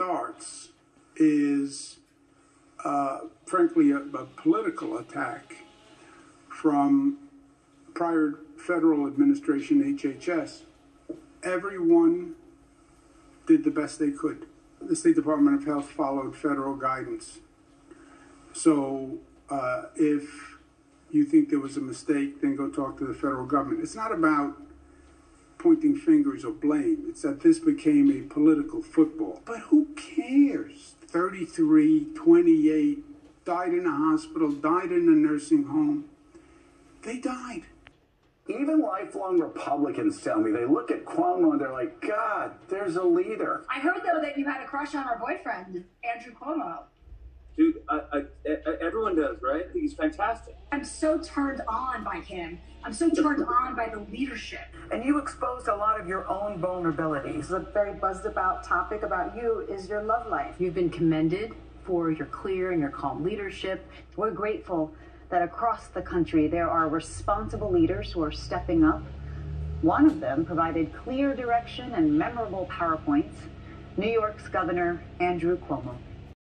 starts is, frankly, a political attack from prior federal administration, HHS. Everyone did the best they could. The State Department of Health followed federal guidance. So if you think there was a mistake, then go talk to the federal government. It's not about pointing fingers or blame. It's that this became a political football. But who cares? 33, 28, died in a hospital, died in a nursing home. They died. Even lifelong Republicans tell me they look at Cuomo and they're like, God, there's a leader. I heard, though, that you had a crush on our boyfriend, Andrew Cuomo. Dude, everyone does, right? I think he's fantastic. I'm so turned on by him. I'm so turned on by the leadership. And you exposed a lot of your own vulnerabilities. A very buzzed about topic about you is your love life. You've been commended for your clear and your calm leadership. We're grateful that across the country there are responsible leaders who are stepping up. One of them provided clear direction and memorable PowerPoints, New York's Governor Andrew Cuomo.